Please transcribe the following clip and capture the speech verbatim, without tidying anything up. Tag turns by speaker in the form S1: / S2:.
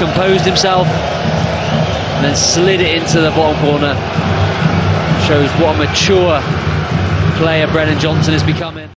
S1: composed himself and then slid it into the bottom corner. Shows what a mature player Brennan Johnson is becoming.